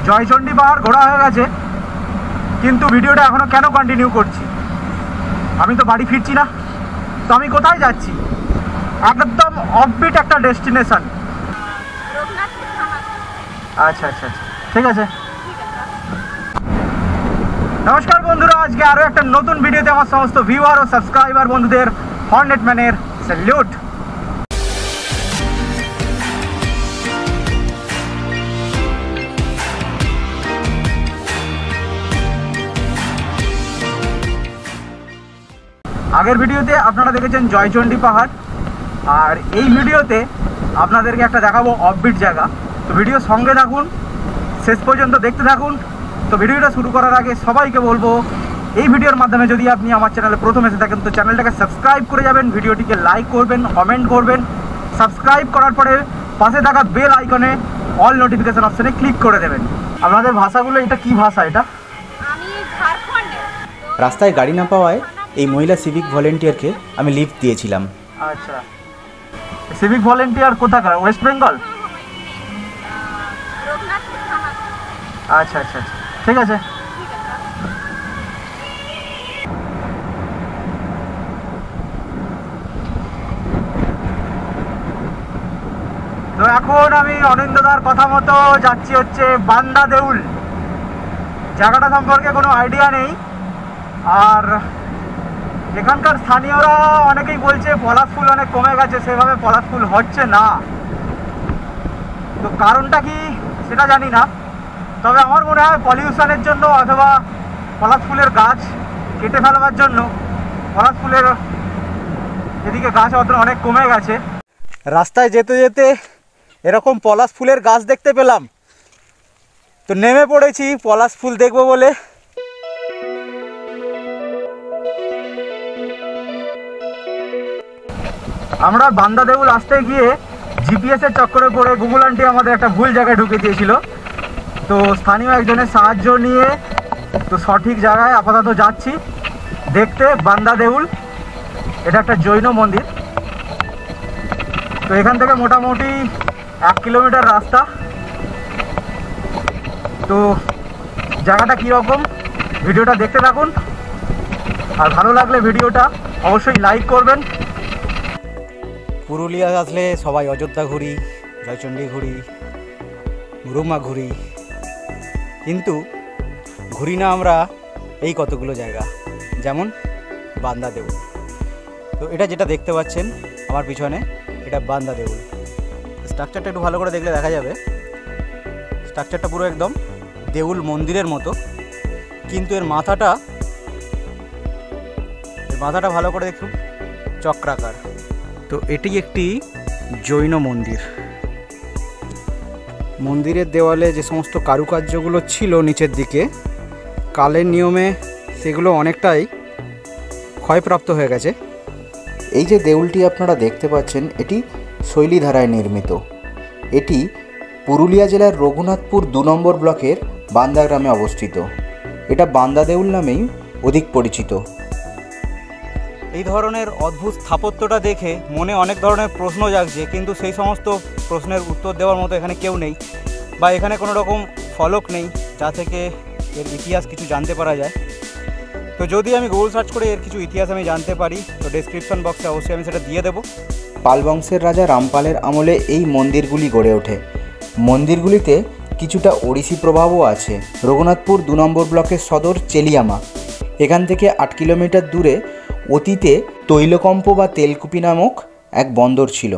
জয়চণ্ডী পাহাড় ঘোরা হয়ে গেছে, কিন্তু ভিডিওটা এখনো কেন কন্টিনিউ করছি? আমি তো বাড়ি ফিরছি না, তো আমি কোথায় যাচ্ছি? একদম অফবিট একটা ডেস্টিনেশন। আচ্ছা আচ্ছা আচ্ছা, ঠিক আছে। নমস্কার বন্ধুরা, আজকে আরও একটা নতুন ভিডিওতে আমার সমস্ত ভিউয়ার ও সাবস্ক্রাইবার বন্ধুদের হর্নেট ম্যানের স্যালুট। আগের ভিডিওতে আপনারা দেখেছেন জয়চণ্ডী পাহাড়, আর এই ভিডিওতে আপনাদেরকে একটা দেখাবো অফবিট জায়গা। তো ভিডিও সঙ্গে থাকুন, শেষ পর্যন্ত দেখতে থাকুন। তো ভিডিওটা শুরু করার আগে সবাইকে বলবো, এই ভিডিওর মাধ্যমে যদি আপনি আমার চ্যানেলে প্রথম এসে থাকেন তো চ্যানেলটাকে সাবস্ক্রাইব করে যাবেন, ভিডিওটিকে লাইক করবেন, কমেন্ট করবেন। সাবস্ক্রাইব করার পরে পাশে থাকা বেল আইকনে অল নোটিফিকেশন অপশনে ক্লিক করে দেবেন। আপনাদের ভাষাগুলো, এটা কি ভাষা? এটা রাস্তায় গাড়ি না পাওয়ায় এই মহিলা সিভিক ভলেন্টিয়ারকে আমি লিফট দিয়েছিলাম। আচ্ছা, সিভিক ভলেন্টিয়ার কোথাকার? ওয়েস্ট বেঙ্গল? আচ্ছা আচ্ছা আচ্ছা, ঠিক আছে। তো এখন আমি অনিন্দদার কথা মতো যাচ্ছি হচ্ছে বান্দা দেউল। জায়গাটা সম্পর্কে কোনো আইডিয়া নেই, আর এখানকার স্থানীয়রা অনেকেই বলছে পলাশ ফুল অনেক কমে গেছে, সেভাবে পলাশ ফুল হচ্ছে না। তো কারণটা কি সেটা জানি না, তবে আমার মনে হয় পলিউশনের জন্য অথবা পলাশ ফুলের গাছ কেটে ফেলবার জন্য পলাশ ফুলের এদিকে গাছ অনেক কমে গেছে। রাস্তায় যেতে যেতে এরকম পলাশ ফুলের গাছ দেখতে পেলাম, তো নেমে পড়েছি পলাশ ফুল দেখবো বলে। আমরা বান্দা দেউল আসতে গিয়ে জিপিএসের চক্করে পড়ে গুগল আন্টি আমাদের একটা ভুল জায়গায় ঢুকে দিয়েছিল। তো স্থানীয় একজনের সাহায্য নিয়ে তো সঠিক জায়গায় আপাতত যাচ্ছি দেখতে বান্দা দেউল। এটা একটা জৈন মন্দির। তো এখান থেকে মোটামুটি 1 কিলোমিটার রাস্তা। তো জায়গাটা কীরকম ভিডিওটা দেখতে থাকুন, আর ভালো লাগলে ভিডিওটা অবশ্যই লাইক করবেন। পুরুলিয়া আসলে সবাই অযোধ্যা ঘুরি, জয়চণ্ডী ঘুরি, মুরুমা ঘুরি, কিন্তু ঘুরি না আমরা এই কতগুলো জায়গা, যেমন বান্দা দেউল। তো এটা যেটা দেখতে পাচ্ছেন আমার পিছনে, এটা বান্দা দেউল। স্ট্রাকচারটা একটু ভালো করে দেখলে দেখা যাবে, স্ট্রাকচারটা পুরো একদম দেউল মন্দিরের মতো, কিন্তু এর মাথাটা ভালো করে দেখুন, চক্রাকার। তো এটি একটি জৈন মন্দির। মন্দিরের দেওয়ালে যে সমস্ত কারুকার্যগুলো ছিল নিচের দিকে, কালের নিয়মে সেগুলো অনেকটাই ক্ষয়প্রাপ্ত হয়ে গেছে। এই যে দেউলটি আপনারা দেখতে পাচ্ছেন, এটি শৈলীধারায় নির্মিত। এটি পুরুলিয়া জেলার রঘুনাথপুর 2 নম্বর ব্লকের বান্দা গ্রামে অবস্থিত। এটা বান্দা দেউল নামেই অধিক পরিচিত। এই ধরনের অদ্ভুত স্থাপত্যটা দেখে মনে অনেক ধরনের প্রশ্ন জাগছে, কিন্তু সেই সমস্ত প্রশ্নের উত্তর দেওয়ার মতো এখানে কেউ নেই, বা এখানে কোনো রকম ফলক নেই যা থেকে এর ইতিহাস কিছু জানতে পারা যায়। তো যদি আমি গুগল সার্চ করে এর কিছু ইতিহাস আমি জানতে পারি, তো ডেসক্রিপশন বক্সে অবশ্যই আমি সেটা দিয়ে দেবো। পাল বংশের রাজা রামপালের আমলে এই মন্দিরগুলি গড়ে ওঠে। মন্দিরগুলিতে কিছুটা ওড়িশি প্রভাবও আছে। রঘুনাথপুর 2 নম্বর ব্লকের সদর চেলিয়ামা, এখান থেকে 8 কিলোমিটার দূরে অতীতে তৈলকম্প বা তেলকুপি নামক এক বন্দর ছিল।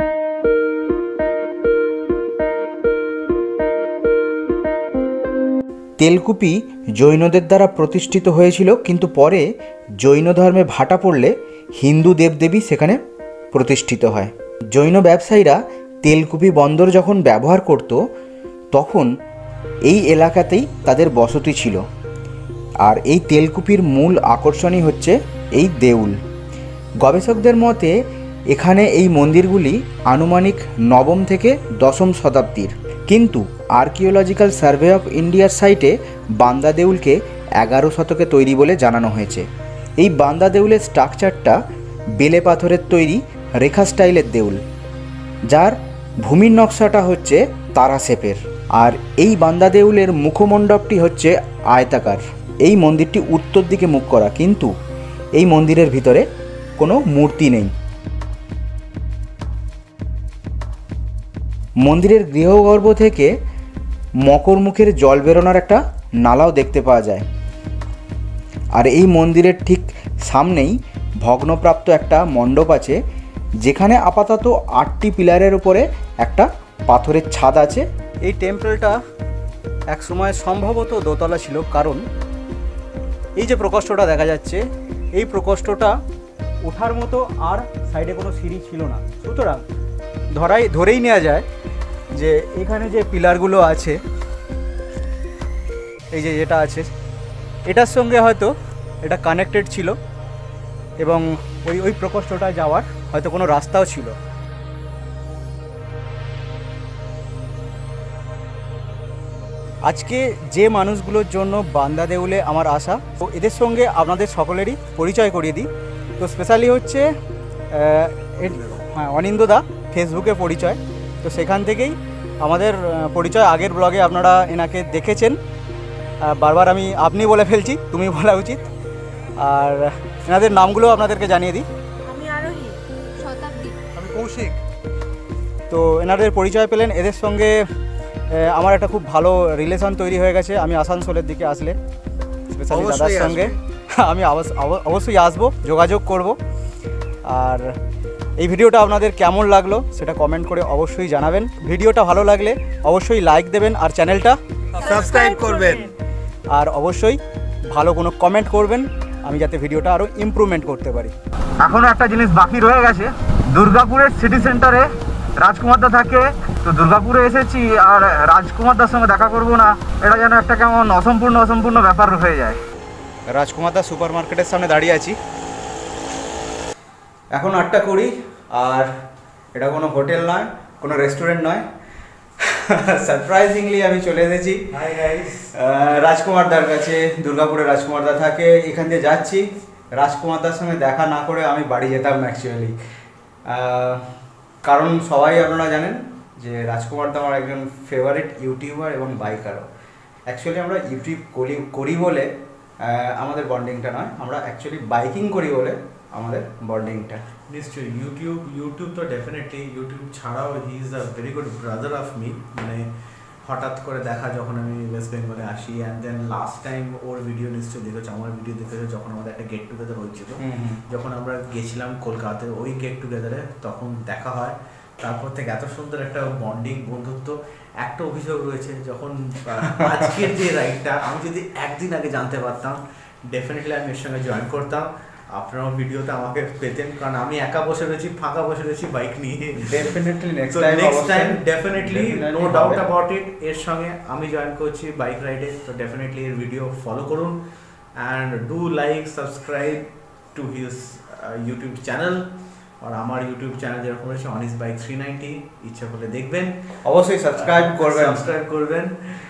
তেলকুপি জৈনদের দ্বারা প্রতিষ্ঠিত হয়েছিল, কিন্তু পরে জৈন ধর্মে ভাটা পড়লে হিন্দু দেবদেবী সেখানে প্রতিষ্ঠিত হয়। জৈন ব্যবসায়ীরা তেলকুপি বন্দর যখন ব্যবহার করত, তখন এই এলাকাতেই তাদের বসতি ছিল। আর এই তেলকুপির মূল আকর্ষণই হচ্ছে এই দেউল। গবেষকদের মতে এখানে এই মন্দিরগুলি আনুমানিক 9ম থেকে 10ম শতাব্দীর, কিন্তু আর্কিওলজিক্যাল সার্ভে অফ ইন্ডিয়ার সাইটে বান্দা দেউলকে 11 শতকে তৈরি বলে জানানো হয়েছে। এই বান্দা দেউলের স্ট্রাকচারটা বেলে পাথরের তৈরি রেখা স্টাইলের দেউল, যার ভূমির নকশাটা হচ্ছে তারা শেপের। আর এই বান্দা দেউলের মুখমণ্ডপটি হচ্ছে আয়তাকার। এই মন্দিরটি উত্তর দিকে মুখ করা, কিন্তু এই মন্দিরের ভিতরে কোনো মূর্তি নেই। মন্দিরের গৃহগর্ভ থেকে মকরমুখের জল বেরোনোর একটা নালাও দেখতে পাওয়া যায়। আর এই মন্দিরের ঠিক সামনেই ভগ্নপ্রাপ্ত একটা মণ্ডপ আছে, যেখানে আপাতত 8টি পিলারের উপরে একটা পাথরের ছাদ আছে। এই টেম্পলটা এক সময় সম্ভবত দোতলা ছিল, কারণ এই যে প্রকোষ্ঠটা দেখা যাচ্ছে, এই প্রকোষ্ঠটা ওঠার মতো আর সাইডে কোনো সিঁড়ি ছিল না। সুতরাং ধরেই নেওয়া যায় যে এখানে যে পিলারগুলো আছে, এই যে যেটা আছে, এটার সঙ্গে হয়তো এটা কানেক্টেড ছিল এবং ওই প্রকোষ্ঠটা যাওয়ার হয়তো কোনো রাস্তাও ছিল। আজকে যে মানুষগুলোর জন্য বান্দা দেউলে আমার আশা, তো এদের সঙ্গে আপনাদের সকলেরই পরিচয় করিয়ে দিই। তো স্পেশালি হচ্ছে অনিন্দদা, ফেসবুকে পরিচয়, তো সেখান থেকেই আমাদের পরিচয়। আগের ব্লগে আপনারা এনাকে দেখেছেন, বারবার আমি আপনি বলে ফেলছি, তুমি বলা উচিত। আর এনাদের নামগুলো আপনাদেরকে জানিয়ে দিই। আমি আরোহী, শতাব্দী, আমি কৌশিক। তো এনাদের পরিচয় পেলেন, এদের সঙ্গে আমার একটা খুব ভালো রিলেশন তৈরি হয়ে গেছে। আমি আসানসোলের দিকে আসলে স্পেশালি দাদার সঙ্গে আমি অবশ্যই আসবো, যোগাযোগ করব। আর এই ভিডিওটা আপনাদের কেমন লাগলো সেটা কমেন্ট করে অবশ্যই জানাবেন। ভিডিওটা ভালো লাগলে অবশ্যই লাইক দেবেন আর চ্যানেলটা সাবস্ক্রাইব করবেন। আর অবশ্যই ভালো কোনো কমেন্ট করবেন, আমি যাতে ভিডিওটা আরও ইমপ্রুভমেন্ট করতে পারি। এখনও একটা জিনিস বাকি রয়ে গেছে, দুর্গাপুরের সিটি সেন্টারে রাজকুমারদা থাকে। তো দুর্গাপুরে এসেছি আর রাজকুমারদার সঙ্গে দেখা করব না, এটা যেন একটা কেমন অসম্পূর্ণ ব্যাপার হয়ে যায়। রাজকুমারদা সুপার মার্কেটের সামনে দাঁড়িয়ে আছি, এখন 8:20, আর এটা কোনো হোটেল নয়, কোনো রেস্টুরেন্ট নয়। সারপ্রাইজিংলি আমি চলে এসেছি রাজকুমারদার কাছে। দুর্গাপুরে রাজকুমারদা থাকে, এখান দিয়ে যাচ্ছি। রাজকুমারদার সঙ্গে দেখা না করে আমি বাড়ি যেতাম না অ্যাকচুয়ালি, কারণ সবাই আপনারা জানেন যে রাজকুমারদা আমার একজন ফেভারিট ইউটিউবার এবং বাইকারও। অ্যাকচুয়ালি আমরা ইউটিউব করি বলে আমাদের বন্ডিংটা নয়, আমরা অ্যাকচুয়ালি বাইকিং করি বলে আমাদের বন্ডিংটা। নিশ্চয়ই ইউটিউব তো ডেফিনেটলি, ইউটিউব ছাড়াও he is a very good brother of me. মানে হঠাৎ করে দেখা যখন আমি ওয়েস্ট বেঙ্গলে আসি, অ্যান্ড দেন লাস্ট টাইম ওর ভিডিও নিশ্চয়ই দেখেছো, আমার ভিডিও দেখেছো, যখন আমাদের একটা গেট টুগেদার হয়েছিল, যখন আমরা গেছিলাম কলকাতায়, ওই গেট টুগেদারে তখন দেখা হয়। তারপর থেকে এত সুন্দর একটা বন্ডিং, বন্ধুত্ব। একটা অভিযোগ রয়েছে, যখন আজকের যে রাইডটা আমি যদি একদিন আগে জানতে পারতাম, ডেফিনেটলি আমি এর সঙ্গে জয়েন করতাম। আপনারাও ভিডিওতে আমাকে পেতেন, কারণ আমি একা বসে রয়েছি, ফাঁকা বসে রয়েছি বাইক নিয়ে। Definitely next time definitely, no doubt about it, এর সঙ্গে আমি জয়েন করছি বাইক রাইডে। তো ডেফিনেটলি এর ভিডিও ফলো করুন and do like subscribe to his YouTube channel. আর আমার ইউটিউব চ্যানেল যেরকম রয়েছে অনিস বাইক 390, ইচ্ছা করলে দেখবেন, অবশ্যই সাবস্ক্রাইব করবেন।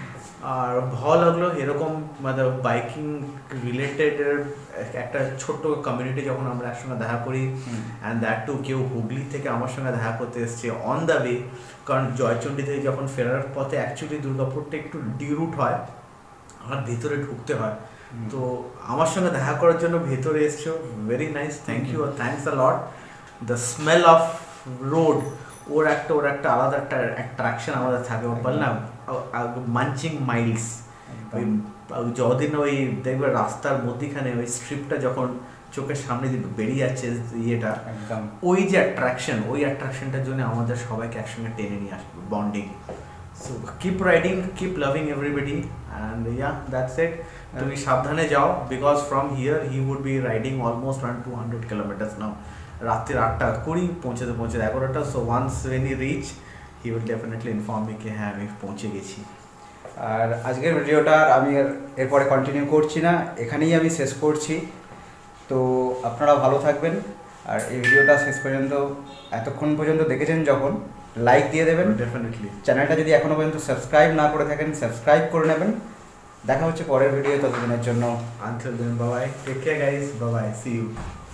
আর ভালো লাগলো এরকম মানে বাইকিং রিলেটেড একটা ছোট্ট কমিউনিটি যখন আমরা একসঙ্গে দেখা করি, অ্যান্ড দ্যাট টু কেউ হুগলি থেকে আমার সঙ্গে দেখা করতে এসছে অন দ্য ওয়ে। কারণ জয়চণ্ডী থেকে যখন ফেরার পথে অ্যাকচুয়ালি দুর্গাপুরটা একটু ডি রুট হয়, আমার ভেতরে ঢুকতে হয়। তো আমার সঙ্গে দেখা করার জন্য ভেতরে এসছো, very nice, thank you, thanks a lot. The smell of road, ওর একটা আলাদা একটা অ্যাট্রাকশন আমাদের থাকে। ওর বললাম মাঞ্চিং মাইলস, ওই যতদিন ওই দেখবে রাস্তার মধ্যিখানে ওই স্ট্রিপটা যখন চোখের সামনে দিয়ে বেরিয়ে যাচ্ছে ইয়েটা, ওই যে অ্যাট্রাকশন, ওই অ্যাট্রাকশনটার জন্য আমাদের সবাইকে একসঙ্গে টেনে নিয়ে আসবে, bonding. So keep riding, keep loving everybody, and yeah that's it. তুমি সাবধানে যাও, because from here he would be riding almost around 200 kilometers now. রাত্রির 8:20 পৌঁছতে 11টা। So once when he reach he will definitely inform me কে হ্যাঁ আমি পৌঁছে গেছি। আর আজকের ভিডিওটা আমি এরপরে কন্টিনিউ করছি না, এখানেই আমি শেষ করছি। তো আপনারা ভালো থাকবেন, আর এই ভিডিওটা শেষ পর্যন্ত এতক্ষণ পর্যন্ত দেখেছেন যখন, লাইক দিয়ে দেবেন ডেফিনেটলি। চ্যানেলটা যদি এখনও পর্যন্ত সাবস্ক্রাইব না করে থাকেন সাবস্ক্রাইব করে নেবেন। দেখা হচ্ছে পরের ভিডিও, ততদিনের জন্য Until then, bye bye. Take care, guys. Bye bye. See you.